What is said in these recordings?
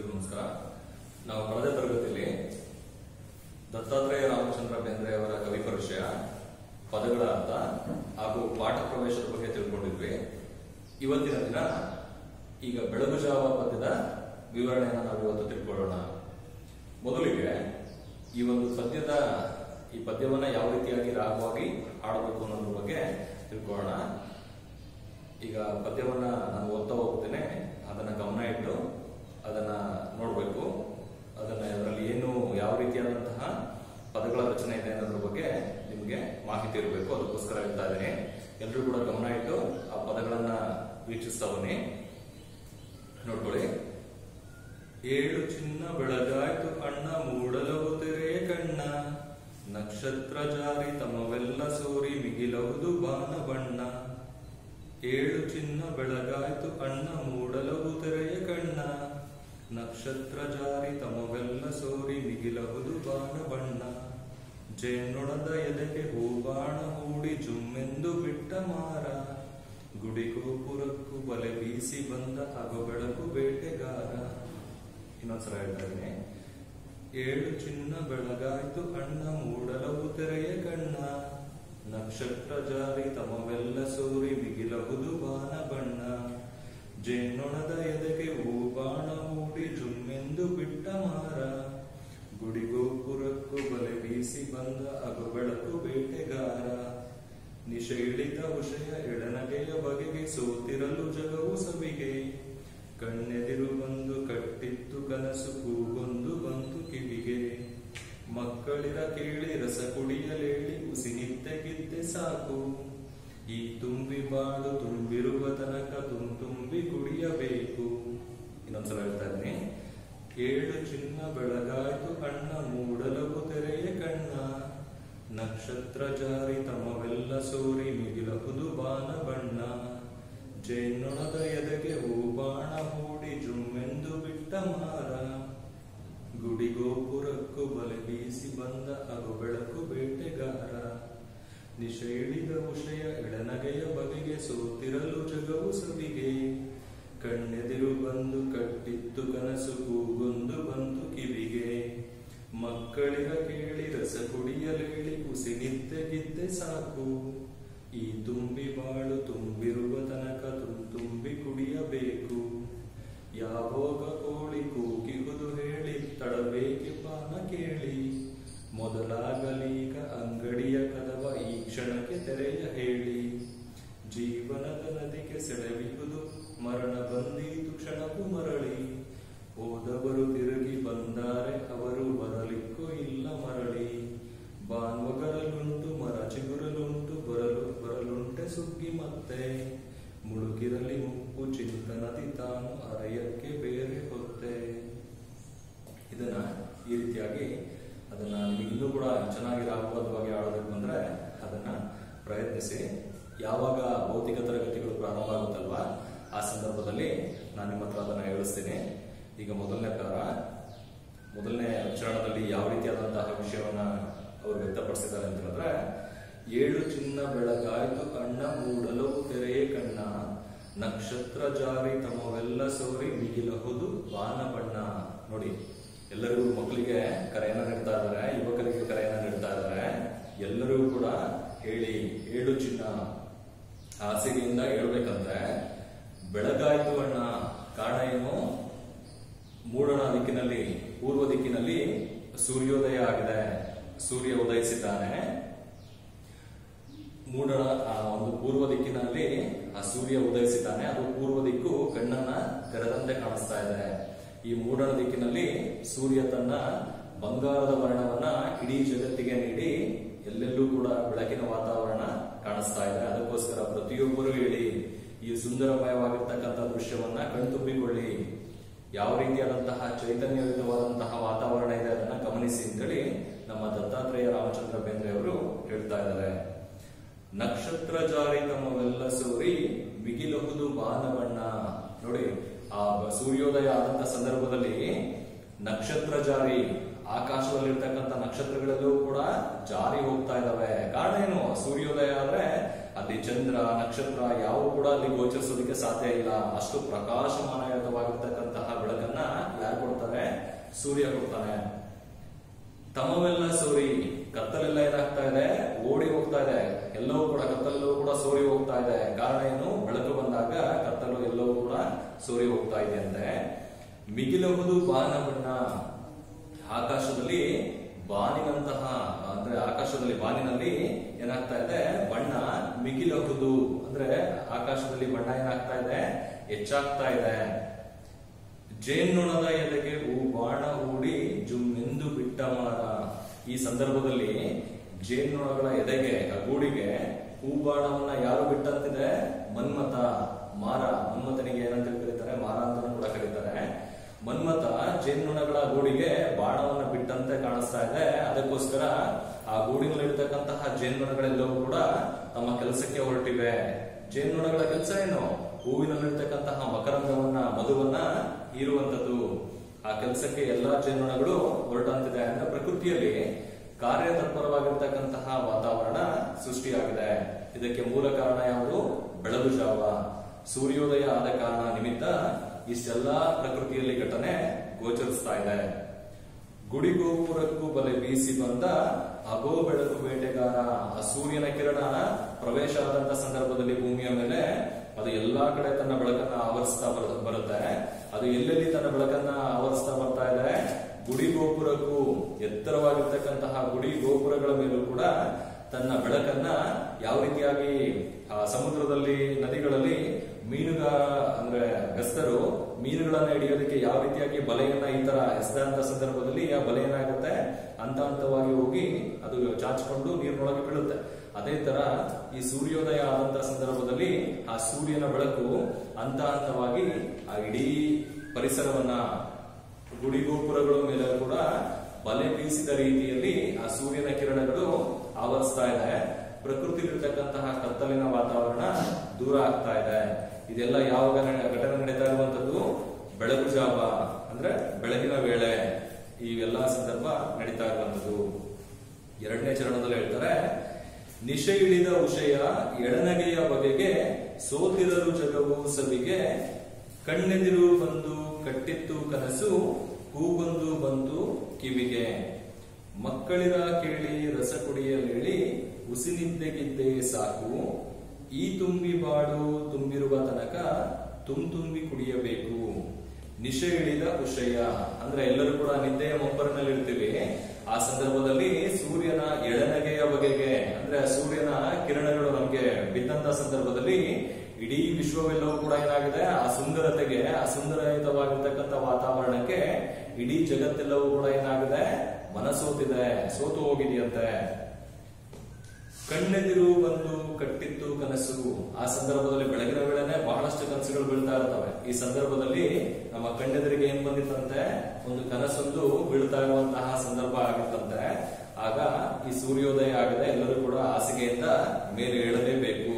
ಎಲ್ರಿಗೂ ನಮಸ್ಕಾರ. ನಾವು ಕಳೆದ ತರಗತಿಯಲ್ಲಿ ದತ್ತಾತ್ರೇಯ ರಾಮಚಂದ್ರ ಬೇಂದ್ರೆ ಅವರ ಕವಿ ಪರಿಚಯ, ಪದಗಳ ಅರ್ಥ ಹಾಗೂ ಪಾಠ ಪ್ರವೇಶದ ಬಗ್ಗೆ ತಿಳ್ಕೊಂಡಿದ್ವಿ. ಇವತ್ತಿನ ದಿನ ಈಗ ಬೆಳಗು ಜಾವ ಪದ್ಯದ ವಿವರಣೆಯನ್ನು ನಾವು ಇವತ್ತು ತಿಳ್ಕೊಳ್ಳೋಣ. ಮೊದಲಿಗೆ ಈ ಒಂದು ಪದ್ಯವನ್ನ ಯಾವ ರೀತಿಯಾಗಿ ರಾಗವಾಗಿ ಹಾಡಬೇಕು ಅನ್ನೋದ್ರ ಬಗ್ಗೆ ತಿಳ್ಕೊಳ್ಳೋಣ. ಈಗ ಪದ್ಯವನ್ನ ನಾನು ಓದ್ತಾ ಹೋಗ್ತೇನೆ, ಅದನ್ನ ಗಮನ ಇಟ್ಟು ಅದನ್ನ ನೋಡ್ಬೇಕು. ಅದನ್ನ ಅದರಲ್ಲಿ ಏನು ಯಾವ ರೀತಿಯಾದಂತಹ ಪದಗಳ ರಚನೆ ಇದೆ ಅನ್ನೋದ್ರ ಬಗ್ಗೆ ನಿಮ್ಗೆ ಮಾಹಿತಿ ಇರಬೇಕು. ಅದಕ್ಕೋಸ್ಕರ ಹೇಳ್ತಾ ಇದ್ದೀನಿ, ಎಲ್ಲರೂ ಕೂಡ ಗಮನ ಇಟ್ಟು ಆ ಪದಗಳನ್ನ ವೀಕ್ಷಿಸ್ತಾ ಬನ್ನಿ. ನೋಡ್ಕೊಳ್ಳಿ. ಏಳು ಚಿನ್ನ ಬೆಳಗಾಯ್ತು ಅಣ್ಣ ಮೂಡಲವು ತೆರೆ ಕಣ್ಣ, ನಕ್ಷತ್ರ ಜಾರಿ ತಮವೆಲ್ಲ ಸೋರಿ ಮಿಗಿಲವುದು ಬಾನ ಬಣ್ಣ. ಏಳು ಚಿನ್ನ ಬೆಳಗಾಯ್ತು ಅಣ್ಣ ಮೂಡಲವು ತೆರೆಯ ಕಣ್ಣ, ನಕ್ಷತ್ರ ಜಾರಿ ತಮವೆಲ್ಲ ಸೋರಿ ಮಿಗಿಲವುದು ಬಾನ ಬಣ್ಣ. ಜೇನ್ನೊಡದ ಎದೆಗೆ ಹೂಬಾಣ ಹೂಡಿ ಜುಮ್ಮೆಂದು ಬಿಟ್ಟ ಮಾರ, ಗುಡಿ ಗೋಪುರಕ್ಕೂ ಬಲೆ ಬೀಸಿ ಬಂದ ಅಗೋ ಬೆಳಕು ಬೇಟೆಗಾರ. ಇನ್ನೊಂದ್ಸಲ ಹೇಳ್ತಾ ಇದ್ದೀನಿ. ಏಳು ಚಿನ್ನ ಬೆಳಗಾಯ್ತು ಅಣ್ಣ ಮೂಡಲವು ತೆರೆಯ ಕಣ್ಣ, ನಕ್ಷತ್ರ ಜಾರಿ ತಮವೆಲ್ಲ ಸೋರಿ ಮಿಗಿಲಹುದು ಬಾನ ಬಣ್ಣ. ಜೇನ್ನೊಣದ ಎದೆಗೆ ಹೂಬಾಣ ಹೂಡಿ ಜುಮ್ಮೆಂದು ಬಿಟ್ಟ ಮಾರ, ಗುಡಿ ಗೋಪುರಕ್ಕೂ ಬಲೆ ಬೀಸಿ ಬಂದ ಅಗು ಬೆಳಕು ಬೇಟೆಗಾರ. ನಿಶೈಳಿತ ವಿಷಯ ಎಡನಗೆಯ ಬಗೆಗೆ ಸೋತಿರಲು ಜಗವು ಸವಿಗೆ, ಕಣ್ಣೆದಿರು ಬಂದು ಕಟ್ಟಿತ್ತು ಕನಸು ಕೂಗೊಂದು ಬಂತು ಕಿವಿಗೆ. ಮಕ್ಕಳಿರ ಕೇಳಿ ರಸ ಕುಡಿಯಲೇಳಿ ಉಸಿನಿದ್ದೆಗಿದ್ದೆ ಸಾಕು, ಈ ತುಂಬಿ ಬಾಳು ತುಂಬಿರುವ ತನಕ ತುಂಬಿ ಕುಡಿಯಬೇಕು. ಇನ್ನೊಂದ್ಸಲ ಹೇಳ್ತಾ ಇದ್ದೀನಿ. ಏಳು ಚಿನ್ನ ಬೆಳಗಾಯ್ತು ಅಣ್ಣ ಮೂಡಲವು ತೆರೆಯ ಕಣ್ಣ, ನಕ್ಷತ್ರ ಜಾರಿ ತಮವೆಲ್ಲ ಸೋರಿ ಮಿಗಿಲಹುದು ಬಾನ ಬಣ್ಣ. ಜೇನ್ನೊಣದ ಎದೆಗೆ ಹೂಬಾಣ ಹೂಡಿ ಜುಮ್ಮೆಂದು ಬಿಟ್ಟ ಮಾರ, ಗುಡಿ ಗೋಪುರಕ್ಕೂ ಬಲೆ ಬೀಸಿ ಬಂದ ಅಗು ಬೆಳಕು ಬೇಟೆಗಾರ. ನಿಶೈಳಿದ ವಿಷಯ ಎಡನಗೆಯ ಬಗೆಗೆ ಸೋತಿರಲು ಜಗವು ಸವಿಗೆ, ಕಣ್ಣೆದಿರು ಬಂದು ಕಟ್ಟಿತ್ತು ಕನಸು ಕೂಗೊಂದು ಬಂತು ಕಿವಿಗೆ. ಮಕ್ಕಳಿರ ಕೇಳಿ ರಸ ಕುಡಿಯಲೇಳಿ ಉಸಿನಿದ್ದೆಗಿದ್ದೆ ಸಾಕು, ಈ ತುಂಬಿ ಬಾಳು ತುಂಬಿರುವ ತನಕ ತುಂಬಿ ಕುಡಿಯಬೇಕು. ಯಾವಾಗ ಕೋಳಿ ಕೂಗಿಹುದು ಹೇಳಿ ತಡಬೇಕೆ ಪಾನ ಕೇಳಿ, ಮೊದಲಾಗಲೀಗ ಅಂಗಡಿಯ ಕದವ ಈ ಕ್ಷಣಕ್ಕೆ ತೆರೆಯ ಹೇಳಿ. ಜೀವನದ ನದಿಗೆ ಸೆಳೆವಿಹುದು ಮರಣ ಬಂದೀತು ಕ್ಷಣಕ್ಕೂ ಮರಳಿ, ಹೋದವರು ತಿರುಗಿ ಬಂದಾರೆ ಅವರು ಬರಲಿಕ್ಕೂ ಇಲ್ಲ ಮರಳಿ. ಬಾನ್ವಗರಲುಂಟು ಮರ ಚಿಗುರಲುಂಟು ಬರಲುಂಟೆ ಸುಗ್ಗಿ ಮತ್ತೆ, ಮುಳುಗಿರಲಿ ಮುಪ್ಪು ಚಿಂತನದಿ ತಾನು ಅರಯಕ್ಕೆ ಬೇರೆ ಹೊತ್ತೆ. ಇದನ್ನ ಈ ರೀತಿಯಾಗಿ ಅದನ್ನ ನಿಮಗೆ ಇನ್ನೂ ಕೂಡ ಚೆನ್ನಾಗಿ ರಾಗಬದ್ಧವಾಗಿ ಆಡೋದಕ್ಕೆ ಬಂದ್ರೆ ಅದನ್ನ ಪ್ರಯತ್ನಿಸಿ. ಯಾವಾಗ ಭೌತಿಕ ತರಗತಿಗಳು ಪ್ರಾರಂಭ ಆಗುತ್ತಲ್ವಾ ಆ ಸಂದರ್ಭದಲ್ಲಿ ನಾನು ನಿಮ್ಮ ಹತ್ರ ಅದನ್ನ ಹೇಳಿಸ್ತೀನಿ. ಈಗ ಮೊದಲನೇ ಚರಣದಲ್ಲಿ ಯಾವ ರೀತಿಯಾದಂತಹ ವಿಷಯವನ್ನ ಅವರು ವ್ಯಕ್ತಪಡಿಸಿದ್ದಾರೆ ಅಂತ ಹೇಳಿದ್ರೆ, ಏಳು ಚಿನ್ನ ಬೆಳಗಾಯ್ತು ಅಣ್ಣ ಮೂಡಲವು ತೆರೆಯ ಕಣ್ಣ, ನಕ್ಷತ್ರ ಜಾರಿ ತಮವೆಲ್ಲ ಸೋರಿ ಮಿಗಿಲಹುದು ಬಾನ ಬಣ್ಣ. ನೋಡಿ, ಎಲ್ಲರಿಗೂ ಮಕ್ಕಳಿಗೆ ಕರೆಯನ್ನ ನೀಡ್ತಾ ಇದ್ದಾರೆ, ಯುವಕರಿಗೆ ಕರೆಯನ್ನ ನೀಡ್ತಾ ಇದ್ದಾರೆ. ಎಲ್ಲರೂ ಕೂಡ ಹೇಳಿ, ಏಳು ಚಿನ್ನ ಹಾಸಿಗೆಯಿಂದ ಹೇಳ್ಬೇಕಂದ್ರೆ ಬೆಳಗಾಯ್ತು ಅಣ್ಣ. ಕಾರಣ ಏನು? ಮೂಡಣ ದಿಕ್ಕಿನಲ್ಲಿ, ಪೂರ್ವ ದಿಕ್ಕಿನಲ್ಲಿ ಸೂರ್ಯೋದಯ ಆಗಿದೆ, ಸೂರ್ಯ ಉದಯಿಸಿದ್ದಾನೆ. ಮೂಡಣ ಒಂದು ಪೂರ್ವ ದಿಕ್ಕಿನಲ್ಲಿ ಆ ಸೂರ್ಯ ಉದಯಿಸಿದ್ದಾನೆ, ಅದು ಪೂರ್ವ ದಿಕ್ಕು ಕಣ್ಣನ್ನ ತೆರೆದಂತೆ ಕಾಣಿಸ್ತಾ ಇದೆ. ಈ ಮೂಡಣ ದಿಕ್ಕಿನಲ್ಲಿ ಸೂರ್ಯ ತನ್ನ ಬಂಗಾರದ ವರ್ಣವನ್ನ ಇಡೀ ಜಗತ್ತಿಗೆ ನೀಡಿ ಎಲ್ಲೆಲ್ಲೂ ಕೂಡ ಬೆಳಕಿನ ವಾತಾವರಣ ಕಾಣಿಸ್ತಾ ಇದೆ. ಅದಕ್ಕೋಸ್ಕರ ಪ್ರತಿಯೊಬ್ಬರು ಹೇಳಿ, ಈ ಸುಂದರಮಯವಾಗಿರ್ತಕ್ಕಂಥ ದೃಶ್ಯವನ್ನ ಕಣ್ತುಂಬಿಕೊಳ್ಳಿ, ಯಾವ ರೀತಿಯಾದಂತಹ ಚೈತನ್ಯಯುತವಾದಂತಹ ವಾತಾವರಣ ಇದೆ ಅದನ್ನ ಗಮನಿಸಿ ಅಂತೇಳಿ ನಮ್ಮ ದತ್ತಾತ್ರೇಯ ರಾಮಚಂದ್ರ ಬೇಂದ್ರೆ ಅವರು ಹೇಳ್ತಾ ಇದ್ದಾರೆ. ನಕ್ಷತ್ರ ಜಾರಿ ತಮ್ಮವೆಲ್ಲ ಸೋರಿ ಮಿಗಿಲಹುದು ಬಾನ ಬಣ್ಣ. ನೋಡಿ, ಆ ಸೂರ್ಯೋದಯ ಆದಂತ ಸಂದರ್ಭದಲ್ಲಿ ನಕ್ಷತ್ರ ಜಾರಿ, ಆಕಾಶದಲ್ಲಿರ್ತಕ್ಕಂಥ ನಕ್ಷತ್ರಗಳೆಲ್ಲವೂ ಕೂಡ ಜಾರಿ ಹೋಗ್ತಾ ಇದಾವೆ. ಕಾರಣ ಏನು? ಸೂರ್ಯೋದಯ ಆದ್ರೆ ಅಲ್ಲಿ ಚಂದ್ರ ನಕ್ಷತ್ರ ಯಾವ ಕೂಡ ಅಲ್ಲಿ ಗೋಚರಿಸೋದಕ್ಕೆ ಸಾಧ್ಯ ಇಲ್ಲ. ಅಷ್ಟು ಪ್ರಕಾಶಮಾನವಾಗಿರ್ತಕ್ಕಂತಹ ಬೆಳಕನ್ನ ಯಾರು ಸೂರ್ಯ ಕೊಡ್ತಾನೆ. ತಮವೆಲ್ಲ ಸೋರಿ, ಕತ್ತಲೆಲ್ಲ ಏನಾಗ್ತಾ ಇದೆ, ಓಡಿ ಹೋಗ್ತಾ ಇದೆ. ಎಲ್ಲವೂ ಕೂಡ ಕತ್ತಲೆಲ್ಲವೂ ಕೂಡ ಸೋರಿ ಹೋಗ್ತಾ ಇದೆ. ಕಾರಣ ಏನು? ಬೆಳಕು ಬಂದಾಗ ಕತ್ತಲು ಎಲ್ಲವೂ ಕೂಡ ಸೋರಿ ಹೋಗ್ತಾ ಇದೆ ಅಂತೆ. ಮಿಗಿಲಬಹುದು ಬಾನ ಬಣ್ಣ, ಆಕಾಶದಲ್ಲಿ ಬಾನಿನಂತಹ ಅಂದ್ರೆ ಆಕಾಶದಲ್ಲಿ ಬಾನಿನಲ್ಲಿ ಏನಾಗ್ತಾ ಇದೆ, ಬಣ್ಣ ಮಿಗಿಲಬಹುದು ಅಂದ್ರೆ ಆಕಾಶದಲ್ಲಿ ಬಣ್ಣ ಏನಾಗ್ತಾ ಇದೆ, ಹೆಚ್ಚಾಗ್ತಾ ಇದೆ. ಜೇನ್ನೊಣದ ಎಲೆಗೆ ಹೂ ಬಾಣ ಹೂಡಿ ಜುಮ್ಮೆಂದು ಬಿಟ್ಟ ಮಾರ. ಈ ಸಂದರ್ಭದಲ್ಲಿ ಜೇನ್ನೊಣಗಳ ಎದೆಗೆ ಗೂಡಿಗೆ ಹೂಬಾಣವನ್ನ ಯಾರು ಬಿಟ್ಟಂತಿದೆ? ಮನ್ಮಥ. ಮಾರ, ಮನ್ಮಥನಿಗೆ ಏನಂತ ಕರೀತಾರೆ? ಮಾರ ಅಂತ ಕೂಡ ಕರೀತಾರೆ. ಮನ್ಮಥ ಜೇನ್ನೊಣಗಳ ಗೂಡಿಗೆ ಬಾಣವನ್ನ ಬಿಟ್ಟಂತೆ ಕಾಣಿಸ್ತಾ ಇದೆ. ಅದಕ್ಕೋಸ್ಕರ ಆ ಗೂಡಿನಲ್ಲಿರ್ತಕ್ಕಂತಹ ಜೇನ್ನೊಣಗಳೆಲ್ಲವೂ ಕೂಡ ತಮ್ಮ ಕೆಲಸಕ್ಕೆ ಹೊರಟಿವೆ. ಜೇನ್ನೊಣಗಳ ಕೆಲಸ ಏನು? ಹೂವಿನಲ್ಲಿರ್ತಕ್ಕಂತಹ ಮಕರಂದವನ್ನ, ಮಧುವನ್ನ ಹೀರುವಂತದ್ದು. ಆ ಕೆಲಸಕ್ಕೆ ಎಲ್ಲಾ ಜೇನ್ನೊಣಗಳು ಹೊರಟಂತಿದೆ. ಅಂದ್ರೆ ಪ್ರಕೃತಿಯಲ್ಲಿ ಕಾರ್ಯತತ್ಪರವಾಗಿರ್ತಕ್ಕಂತಹ ವಾತಾವರಣ ಸೃಷ್ಟಿಯಾಗಿದೆ. ಇದಕ್ಕೆ ಮೂಲ ಕಾರಣ ಯಾವುದು? ಬೆಳಗು ಜಾವ, ಸೂರ್ಯೋದಯ ಆದ ಕಾರಣ ನಿಮಿತ್ತ ಇಷ್ಟೆಲ್ಲಾ ಪ್ರಕೃತಿಯಲ್ಲಿ ಘಟನೆ ಗೋಚರಿಸ್ತಾ ಇದೆ. ಗುಡಿಗೋಪುರಕ್ಕೂ ಬಲೆ ಬೀಸಿ ಬಂದ ಅಗೋ ಬೆಳಕು ಬೇಟೆಗಾರ. ಆ ಸೂರ್ಯನ ಕಿರಣ ಪ್ರವೇಶ ಆದಂತ ಸಂದರ್ಭದಲ್ಲಿ ಭೂಮಿಯ ಮೇಲೆ ಅದು ಎಲ್ಲಾ ಕಡೆ ತನ್ನ ಬೆಳಕನ್ನ ಆವರಿಸ್ತಾ ಬರುತ್ತೆ. ಅದು ಎಲ್ಲೆಲ್ಲಿ ತನ್ನ ಬೆಳಕನ್ನ ಆವರಿಸ್ತಾ ಬರ್ತಾ ಇದೆ? ಗುಡಿ ಗೋಪುರಕ್ಕೂ, ಎತ್ತರವಾಗಿರ್ತಕ್ಕಂತಹ ಗುಡಿ ಗೋಪುರಗಳ ಮೇಲೂ ಕೂಡ ತನ್ನ ಬೆಳಕನ್ನ ಯಾವ ರೀತಿಯಾಗಿ ಸಮುದ್ರದಲ್ಲಿ, ನದಿಗಳಲ್ಲಿ ಮೀನುಗಾರ ಅಂದ್ರೆ ಬೆಸ್ತರು ಮೀನುಗಳನ್ನ ಹಿಡಿಯೋದಕ್ಕೆ ಯಾವ ರೀತಿಯಾಗಿ ಬಲೆಯನ್ನ ಈ ತರ ಎಸೆದಂತ ಸಂದರ್ಭದಲ್ಲಿ ಆ ಬಲೆ ಏನಾಗುತ್ತೆ, ಹಂತ ಹಂತವಾಗಿ ಹೋಗಿ ಅದು ಚಾಚಿಕೊಂಡು ನೀರಿನೊಳಗೆ ಬೀಳುತ್ತೆ. ಅದೇ ತರ ಈ ಸೂರ್ಯೋದಯ ಆದಂತ ಸಂದರ್ಭದಲ್ಲಿ ಆ ಸೂರ್ಯನ ಬೆಳಕು ಹಂತ ಹಂತವಾಗಿ ಆ ಇಡೀ ಪರಿಸರವನ್ನ, ಗುಡಿಗೋಪುರಗಳ ಮೇಲೆ ಕೂಡ ಬಲೆ ಬೀಸಿದ ರೀತಿಯಲ್ಲಿ ಆ ಸೂರ್ಯನ ಕಿರಣಗಳು ಆವರಿಸ್ತಾ ಇದೆ. ಪ್ರಕೃತಿಲಿರ್ತಕ್ಕಂತಹ ಕತ್ತಲಿನ ವಾತಾವರಣ ದೂರ ಆಗ್ತಾ ಇದೆ. ಇದೆಲ್ಲ ಯಾವಾಗ ಘಟನೆ ನಡೀತಾ ಇರುವಂತದ್ದು? ಬೆಳಕು ಜಾವ ಅಂದ್ರೆ ಬೆಳಗಿನ ವೇಳೆ ಇವೆಲ್ಲ ಸಂದರ್ಭ ನಡೀತಾ ಇರುವಂತದ್ದು. ಎರಡನೇ ಚರಣದಲ್ಲಿ ಹೇಳ್ತಾರೆ, ನಿಶೆ ಇಳಿದ ಉಷಯ ಎಳನಗೆಯ ಬಗೆಗೆ ಸೋತಿರಲು ಜಗವು ಸವಿಗೆ ಕಣ್ಣೆದಿರು ಬಂದು ಕಟ್ಟಿತ್ತು ಕನಸು ಕೂಗೊಂದು ಬಂತು ಕಿವಿಗೆ. ಮಕ್ಕಳಿರ ಕೇಳಿ ರಸ ಕುಡಿಯಲೇಳಿ ಉಸಿನಿದ್ದೆಗಿದ್ದೇ ಸಾಕು ಈ ತುಂಬಿ ಬಾಡು ತುಂಬಿರುವ ತನಕ ತುಂಬಿ ಕುಡಿಯಬೇಕು. ನಿಶೆ ಇಳಿದ ಉಷಯ ಅಂದ್ರೆ ಎಲ್ಲರೂ ಕೂಡ ನಿದ್ದೆಯ ಮೊಬ್ಬರಿನಲ್ಲಿ ಇರ್ತೀವಿ. ಆ ಸಂದರ್ಭದಲ್ಲಿ ಸೂರ್ಯನ ಎಳನಗೆಯ ಬಗೆಗೆ ಅಂದ್ರೆ ಸೂರ್ಯನ ಕಿರಣಗಳು ನಮ್ಗೆ ಬಿದ್ದಂತ ಸಂದರ್ಭದಲ್ಲಿ ಇಡೀ ವಿಶ್ವವೆಲ್ಲವೂ ಕೂಡ ಏನಾಗಿದೆ, ಆ ಸುಂದರತೆಗೆ, ಆ ಸುಂದರಯುತವಾಗಿರ್ತಕ್ಕಂಥ ವಾತಾವರಣಕ್ಕೆ ಇಡೀ ಜಗತ್ತೆಲ್ಲವೂ ಕೂಡ ಏನಾಗಿದೆ, ಮನಸೋತಿದೆ, ಸೋತು ಹೋಗಿದೆಯಂತೆ. ಕಣ್ಣೆದಿರು ಬಂದು ಕಟ್ಟಿತ್ತು ಕನಸು. ಆ ಸಂದರ್ಭದಲ್ಲಿ ಬೆಳಗಿನ ವೇಳೆನೆ ಬಹಳಷ್ಟು ಕನಸುಗಳು ಬೀಳ್ತಾ ಇರ್ತವೆ. ಈ ಸಂದರ್ಭದಲ್ಲಿ ನಮ್ಮ ಕಣ್ಣೆದುರಿಗೆ ಏನ್ ಬಂದಿತ್ತಂತೆ, ಒಂದು ಕನಸೊಂದು ಬೀಳ್ತಾ ಇರುವಂತಹ ಸಂದರ್ಭ ಆಗಿತ್ತಂತೆ. ಆಗ ಈ ಸೂರ್ಯೋದಯ ಆಗಿದೆ, ಎಲ್ಲರೂ ಕೂಡ ಹಾಸಿಗೆಯಿಂದ ಮೇಲೆ ಏಳಲೇಬೇಕು.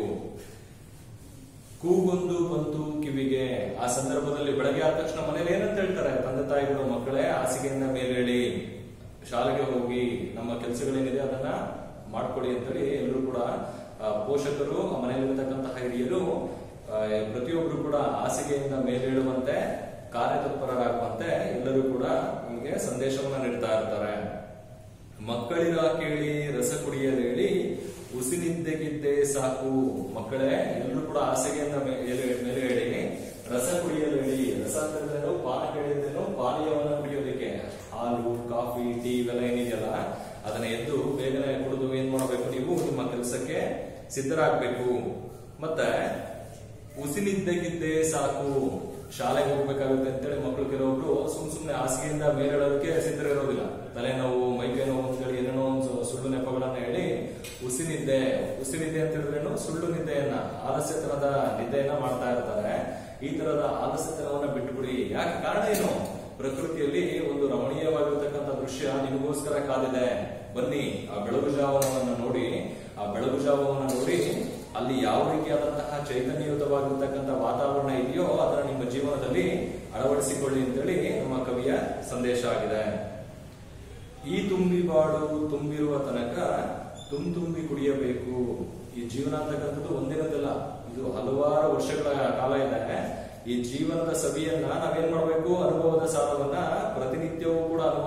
ಕೂಗೊಂದು ಬಂತು ಕಿವಿಗೆ. ಆ ಸಂದರ್ಭದಲ್ಲಿ ಬೆಳಗ್ಗೆ ಆದ ತಕ್ಷಣ ಮನೇಲಿ ಏನಂತ ಹೇಳ್ತಾರೆ ತಂದೆ ತಾಯಿಗಳು, ಮಕ್ಕಳೇ ಹಾಸಿಗೆಯಿಂದ ಮೇಲೆ ಹೇಳಿ ಶಾಲೆಗೆ ಹೋಗಿ ನಮ್ಮ ಕೆಲಸಗಳೇನಿದೆ ಅದನ್ನ ಮಾಡ್ಕೊಡಿ ಅಂತೇಳಿ ಎಲ್ಲರೂ ಕೂಡ ಪೋಷಕರು, ಮನೆಯಲ್ಲಿರ್ತಕ್ಕಂತಹ ಹಿರಿಯರು ಪ್ರತಿಯೊಬ್ರು ಕೂಡ ಹಾಸಿಗೆಯಿಂದ ಮೇಲೇಳುವಂತೆ, ಕಾರ್ಯತತ್ಪರರಾಗುವಂತೆ ಎಲ್ಲರೂ ಕೂಡ ನಮಗೆ ಸಂದೇಶವನ್ನ ನೀಡ್ತಾ ಇರ್ತಾರೆ. ಮಕ್ಕಳಿರ ಕೇಳಿ ರಸ ಕುಡಿಯಲೇಳಿ ಉಸಿನಿದ್ದೆಗಿದ್ದೇ ಸಾಕು. ಮಕ್ಕಳೇ ಎಲ್ಲರೂ ಕೂಡ ಹಾಸಿಗೆಯಿಂದ ಮೇಲೆ ಹೇಳಿ ರಸ ಕುಡಿಯಲೇಳಿ. ರಸ ಅಂತಂದ್ರೇನು? ಪಾನ ಕೇಳಿದ್ರೇನು? ಪಾನೀಯವನ್ನ ಕುಡಿಯೋದಕ್ಕೆ ಹಾಲು, ಕಾಫಿ, ಟೀ ಇವೆಲ್ಲ ಏನಿದೆಯಲ್ಲ ಅದನ್ನ ಎದ್ದು ಬೇಗನೆ ಕುಡಿದು ಏನ್ ಮಾಡಬೇಕು, ನೀವು ನಿಮ್ಮ ಕೆಲಸಕ್ಕೆ ಸಿದ್ಧರಾಗಬೇಕು. ಮತ್ತೆ ಉಸಿನಿದ್ದೆಗಿದ್ದೇ ಸಾಕು. ಶಾಲೆಗೆ ಹೋಗ್ಬೇಕಾಗುತ್ತೆ ಅಂತೇಳಿ ಮಕ್ಕಳು ಕೆಲವೊಬ್ರು ಸುಮ್ನೆ ಹಾಸಿಗೆಯಿಂದ ಮೇಲೇಳೋದಕ್ಕೆ ಸಿದ್ಧರಿರೋದಿಲ್ಲ. ತಲೆನೋವು, ಮೈಕೈ ನೋವು ಅಂತೇಳಿ ಏನೇನೋ ಒಂದು ಸುಳ್ಳು ನೆಪಗಳನ್ನ ಹೇಳಿ ಉಸಿನಿದ್ದೆ ಅಂತ ಹೇಳಿದ್ರೇನು? ಸುಳ್ಳು ನಿದ್ದೆಯನ್ನ, ಆಲಸ್ಯತನದ ನಿದ್ದೆಯನ್ನ ಮಾಡ್ತಾ ಇರ್ತಾರೆ. ಈ ತರದ ಆಲಸ್ಯತನವನ್ನ ಬಿಟ್ಟುಬಿಡಿ. ಯಾಕೆ? ಕಾರಣ ಏನು? ಪ್ರಕೃತಿಯಲ್ಲಿ ಒಂದು ರಮಣೀಯವಾಗಿರ್ತಕ್ಕಂಥ ದೃಶ್ಯ ನಿಮಗೋಸ್ಕರ ಕಾದಿದೆ. ಬನ್ನಿ, ಆ ಬೆಳಗು ಜಾವವನ್ನು ನೋಡಿ. ಆ ಬೆಳಗು ಜಾವವನ್ನು ನೋಡಿ ಅಲ್ಲಿ ಯಾವ ರೀತಿಯಾದಂತಹ ಚೈತನ್ಯಯುತವಾಗಿರ್ತಕ್ಕಂಥ ವಾತಾವರಣ ಇದೆಯೋ ಅದನ್ನ ನಿಮ್ಮ ಜೀವನದಲ್ಲಿ ಅಳವಡಿಸಿಕೊಳ್ಳಿ ಅಂತೇಳಿ ನಮ್ಮ ಕವಿಯ ಸಂದೇಶ ಆಗಿದೆ. ಈ ತುಂಬಿ ಬಾಡು ತುಂಬಿರುವ ತನಕ ತುಂಬಿ ಕುಡಿಯಬೇಕು. ಈ ಜೀವನ ಅಂತಕ್ಕಂಥದ್ದು ಒಂದಿನದಲ್ಲ, ಇದು ಹಲವಾರು ವರ್ಷಗಳ ಕಾಲ ಇದೆ. ಈ ಜೀವನದ ಸವಿಯನ್ನ ನಾವೇನ್ ಮಾಡಬೇಕು? ಅನುಭವದ ಸಾರವನ್ನ ಪ್ರತಿನಿತ್ಯವೂ ಕೂಡ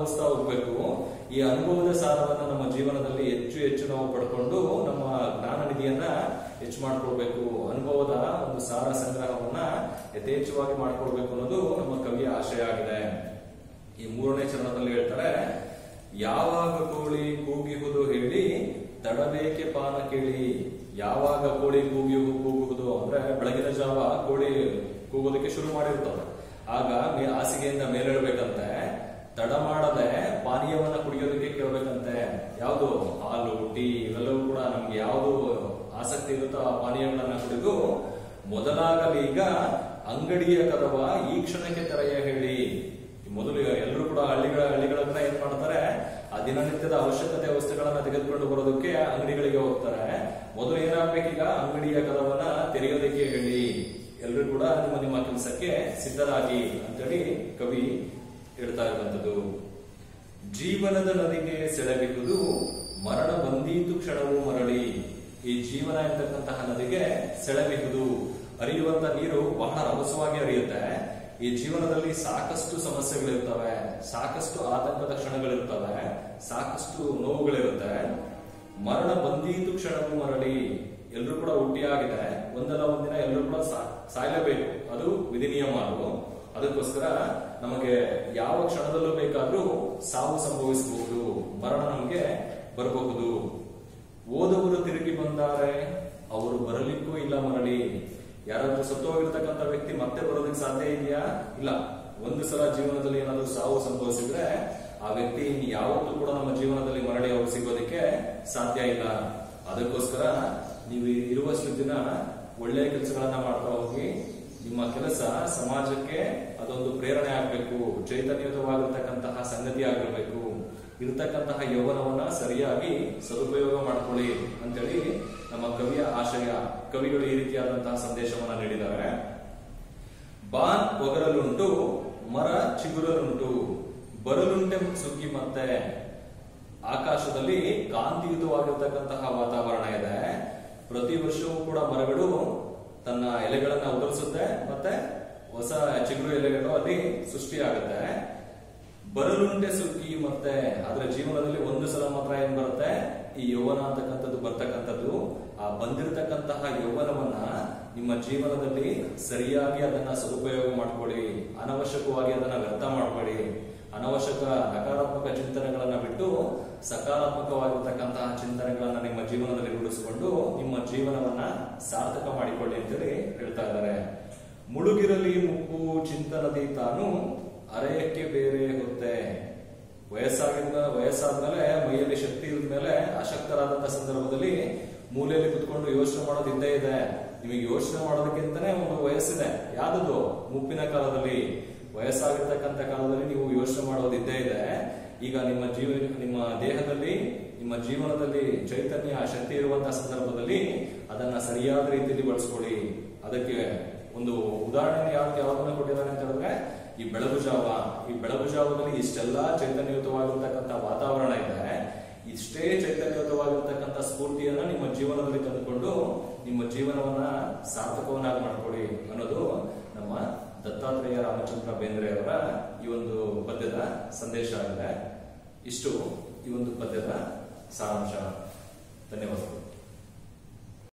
ಅನುಭವಿಸ್ತಾ ಹೋಗ್ಬೇಕು. ಈ ಅನುಭವದ ಸಾರವನ್ನ ನಮ್ಮ ಜೀವನದಲ್ಲಿ ಹೆಚ್ಚು ಹೆಚ್ಚು ನಾವು ಪಡ್ಕೊಂಡು ನಮ್ಮ ಜ್ಞಾನ ನಿಧಿಯನ್ನ ಹೆಚ್ಚು ಮಾಡ್ಕೊಳ್ಬೇಕು. ಅನುಭವದ ಒಂದು ಸಾರ ಸಂಗ್ರಹವನ್ನ ಯಥೇಚ್ಛವಾಗಿ ಮಾಡ್ಕೊಳ್ಬೇಕು ಅನ್ನೋದು ನಮ್ಮ ಕವಿಯ ಆಶಯ ಆಗಿದೆ. ಈ 3ನೇ ಚರಣದಲ್ಲಿ ಹೇಳ್ತಾರೆ, ಯಾವಾಗ ಕೋಳಿ ಕೂಗಿಹುದು ಹೇಳಿ ತಡಬೇಕೆ ಪಾನ ಕೇಳಿ. ಯಾವಾಗ ಕೋಳಿ ಕೂಗುವುದು ಅಂದ್ರೆ ಬೆಳಗಿನ ಜಾವ ಕೋಳಿ ಕೂಗೋದಕ್ಕೆ ಶುರು ಮಾಡಿರ್ತವೆ. ಆಗ ಹಾಸಿಗೆಯಿಂದ ಮೇಲೇಳ್ಬೇಕಂತೆ, ತಡ ಮಾಡದೆ ಪಾನೀಯವನ್ನ ಕುಡಿಯೋದಕ್ಕೆ ಕೇಳ್ಬೇಕಂತೆ. ಯಾವುದು ಹಾಲು, ಟೀ ಇವೆಲ್ಲವೂ ಕೂಡ ನಮ್ಗೆ ಯಾವುದು ಆಸಕ್ತಿ ಇರುತ್ತೋ ಆ ಪಾನೀಯಗಳನ್ನ ಕುಡಿದು ಮೊದಲಾಗಲೀಗ ಅಂಗಡಿಯ ಕದವ ಈ ಕ್ಷಣಕ್ಕೆ ತೆರೆಯ ಹೇಳಿ. ಮೊದಲು ಎಲ್ಲರೂ ಕೂಡ ಹಳ್ಳಿಗಳನ್ನ ಏನ್ ಮಾಡ್ತಾರೆ, ಆ ದಿನನಿತ್ಯದ ಅವಶ್ಯಕತೆ ವಸ್ತುಗಳನ್ನ ತೆಗೆದುಕೊಂಡು ಬರೋದಕ್ಕೆ ಅಂಗಡಿಗಳಿಗೆ ಹೋಗ್ತಾರೆ. ಮೊದಲು ಏನಾಗ್ಬೇಕೀಗ, ಅಂಗಡಿಯ ಕದವನ್ನ ತೆರೆಯೋದಕ್ಕೆ ಹೇಳಿ. ಎಲ್ಲರೂ ಕೂಡ ನಿಮ್ಮ ನಿಮ್ಮ ಕೆಲಸಕ್ಕೆ ಸಿದ್ಧರಾಗಿ ಅಂತೇಳಿ ಕವಿ ಹೇಳ್ತಾ ಇರುವಂತದ್ದು. ಜೀವನದ ನದಿಗೆ ಸೆಳೆಬಿಹುದು ಮರಣ ಬಂದೀತು ಕ್ಷಣವೂ ಮರಳಿ. ಈ ಜೀವನ ಎಂತಕ್ಕಂತಹ ನದಿಗೆ ಸೆಳೆಬಿಹುದು, ಹರಿಯುವಂತ ನೀರು ಬಹಳ ರಭಸವಾಗಿ ಹರಿಯುತ್ತೆ. ಈ ಜೀವನದಲ್ಲಿ ಸಾಕಷ್ಟು ಸಮಸ್ಯೆಗಳಿರ್ತವೆ, ಸಾಕಷ್ಟು ಆತಂಕದ ಕ್ಷಣಗಳಿರ್ತವೆ, ಸಾಕಷ್ಟು ನೋವುಗಳಿರುತ್ತೆ. ಮರಣ ಬಂದೀತು ಕ್ಷಣವೂ ಮರಳಿ. ಎಲ್ಲರೂ ಕೂಡ ಹುಟ್ಟಿಯಾಗಿದೆ, ಒಂದಲ್ಲ ಒಂದಿನ ಎಲ್ಲರೂ ಕೂಡ ಸಾಯಲೇಬೇಕು, ಅದು ವಿಧಿ ನಿಯಮ. ಅದಕ್ಕೋಸ್ಕರ ನಮಗೆ ಯಾವ ಕ್ಷಣದಲ್ಲೂ ಬೇಕಾದ್ರೂ ಸಾವು ಸಂಭವಿಸಬಹುದು, ಮರಣ ನಮಗೆ ಬರಬಹುದು. ಓದವರು ತಿರುಗಿ ಬಂದಾರೆ, ಅವರು ಬರಲಿಕ್ಕೂ ಇಲ್ಲ ಮರಳಿ. ಯಾರಾದ್ರೂ ಸತ್ತೋಗಿರ್ತಕ್ಕಂಥ ವ್ಯಕ್ತಿ ಮತ್ತೆ ಬರೋದಕ್ಕೆ ಸಾಧ್ಯ ಇದೆಯಾ? ಇಲ್ಲ. ಒಂದು ಸಲ ಜೀವನದಲ್ಲಿ ಏನಾದ್ರೂ ಸಾವು ಸಂಭವಿಸಿದ್ರೆ ಆ ವ್ಯಕ್ತಿ ಯಾವತ್ತೂ ಕೂಡ ನಮ್ಮ ಜೀವನದಲ್ಲಿ ಮರಳಿ ಅವರು ಸಿಗೋದಕ್ಕೆ ಸಾಧ್ಯ ಇಲ್ಲ. ಅದಕ್ಕೋಸ್ಕರ ನೀವು ಇರುವಷ್ಟು ದಿನ ಒಳ್ಳೆಯ ಕೆಲಸಗಳನ್ನ ಮಾಡ್ತಾ ಹೋಗಿ. ನಿಮ್ಮ ಕೆಲಸ ಸಮಾಜಕ್ಕೆ ಅದೊಂದು ಪ್ರೇರಣೆ ಆಗ್ಬೇಕು, ಚೈತನ್ಯಯುತವಾಗಿರ್ತಕ್ಕಂತಹ ಸಂಗತಿ ಆಗಿರ್ಬೇಕು. ಇರತಕ್ಕಂತಹ ಯೌವನವನ್ನ ಸರಿಯಾಗಿ ಸದುಪಯೋಗ ಮಾಡ್ಕೊಳ್ಳಿ ಅಂತೇಳಿ ನಮ್ಮ ಕವಿಯ ಆಶಯ. ಕವಿಗಳು ಈ ರೀತಿಯಾದಂತಹ ಸಂದೇಶವನ್ನ ನೀಡಿದ್ದಾರೆ. ಬಾನ್ ಒಗರಲುಂಟು ಮರ ಚಿಗುರಲುಂಟು, ಬರಲುಂಟೆ ಸುಗ್ಗಿ. ಮತ್ತೆ ಆಕಾಶದಲ್ಲಿ ಕಾಂತಿಯುತವಾಗಿರ್ತಕ್ಕಂತಹ ವಾತಾವರಣ ಇದೆ. ಪ್ರತಿ ವರ್ಷವೂ ಕೂಡ ಮರಗಳು ತನ್ನ ಎಲೆಗಳನ್ನ ಉದುರಿಸುತ್ತೆ, ಮತ್ತೆ ಹೊಸ ಚಿಗುರು ಎಲೆಗಳು ಅಲ್ಲಿ ಸೃಷ್ಟಿಯಾಗುತ್ತೆ. ಬರಲುಂಟೆ ಸುಗ್ಗಿ. ಮತ್ತೆ ಆದ್ರೆ ಜೀವನದಲ್ಲಿ ಒಂದು ಸಲ ಮಾತ್ರ ಏನ್ ಬರುತ್ತೆ, ಈ ಯೌವನ ಅಂತಕ್ಕಂಥದ್ದು ಬರ್ತಕ್ಕಂಥದ್ದು. ಆ ಬಂದಿರತಕ್ಕಂತಹ ಯೌವನವನ್ನ ನಿಮ್ಮ ಜೀವನದಲ್ಲಿ ಸರಿಯಾಗಿ ಅದನ್ನ ಸದುಪಯೋಗ ಮಾಡ್ಕೊಳ್ಳಿ. ಅನವಶ್ಯಕವಾಗಿ ಅದನ್ನ ವ್ಯರ್ಥ ಮಾಡ್ಕೊಳ್ಳಿ. ಅನವಶ್ಯಕ ನಕಾರಾತ್ಮಕ ಚಿಂತನೆಗಳನ್ನ ಬಿಟ್ಟು ಸಕಾರಾತ್ಮಕವಾಗಿರ್ತಕ್ಕಂತಹ ಚಿಂತನೆಗಳನ್ನ ನಿಮ್ಮ ಜೀವನದಲ್ಲಿ ರೂಢಿಸಿಕೊಂಡು ನಿಮ್ಮ ಜೀವನವನ್ನ ಸಾರ್ಥಕ ಮಾಡಿಕೊಳ್ಳಿ ಅಂತೇಳಿ ಹೇಳ್ತಾ ಇದ್ದಾರೆ. ಮುಳುಗಿರಲಿ ಮುಪ್ಪು ಚಿಂತನದಿ ತಾನು ಅರೆಯಕ್ಕೆ ಬೇರೆ ಹೊತ್ತೆ. ವಯಸ್ಸಾದ್ಮೇಲೆ ಮೈಯಲ್ಲಿ ಶಕ್ತಿ ಇದ್ದ ಮೇಲೆ ಅಶಕ್ತರಾದಂತಹ ಸಂದರ್ಭದಲ್ಲಿ ಮೂಲೆಯಲ್ಲಿ ಕುತ್ಕೊಂಡು ಯೋಚನೆ ಮಾಡೋದು ಇದ್ದೇ ಇದೆ. ನಿಮಗೆ ಯೋಚನೆ ಮಾಡೋದಕ್ಕಿಂತನೇ ಒಂದು ವಯಸ್ಸಿದೆ. ಯಾವ್ದು? ಮುಪ್ಪಿನ ಕಾಲದಲ್ಲಿ, ವಯಸ್ಸಾಗಿರ್ತಕ್ಕಂಥ ಕಾಲದಲ್ಲಿ ನೀವು ಯೋಚನೆ ಮಾಡೋದಿದ್ದೇ ಇದೆ. ಈಗ ನಿಮ್ಮ ದೇಹದಲ್ಲಿ, ನಿಮ್ಮ ಜೀವನದಲ್ಲಿ ಚೈತನ್ಯ ಶಕ್ತಿ ಇರುವಂತಹ ಸಂದರ್ಭದಲ್ಲಿ ಅದನ್ನ ಸರಿಯಾದ ರೀತಿಯಲ್ಲಿ ಬಳಸ್ಕೊಳ್ಳಿ. ಅದಕ್ಕೆ ಒಂದು ಉದಾಹರಣೆ ಯಾವ್ದನ್ನ ಕೊಟ್ಟಿದ್ದಾರೆ ಅಂತ ಹೇಳಿದ್ರೆ, ಈ ಬೆಳಗು ಜಾವದಲ್ಲಿ ಇಷ್ಟೆಲ್ಲಾ ಚೈತನ್ಯಯುತವಾಗಿರ್ತಕ್ಕಂಥ ವಾತಾವರಣ ಇದೆ. ಇಷ್ಟೇ ಚೈತನ್ಯಯುತವಾಗಿರ್ತಕ್ಕಂಥ ಸ್ಫೂರ್ತಿಯನ್ನ ನಿಮ್ಮ ಜೀವನದಲ್ಲಿ ತಂದುಕೊಂಡು ನಿಮ್ಮ ಜೀವನವನ್ನ ಸಾರ್ಥಕವನ್ನಾಗಿ ಮಾಡ್ಕೊಳ್ಳಿ ಅನ್ನೋದು ನಮ್ಮ ದತ್ತಾತ್ರೇಯ ರಾಮಚಂದ್ರ ಬೇಂದ್ರೆ ಅವರ ಈ ಒಂದು ಪದ್ಯದ ಸಂದೇಶ ಆಗಿದೆ. ಇಷ್ಟು ಈ ಒಂದು ಪದ್ಯದ ಸಾರಾಂಶ. ಧನ್ಯವಾದಗಳು.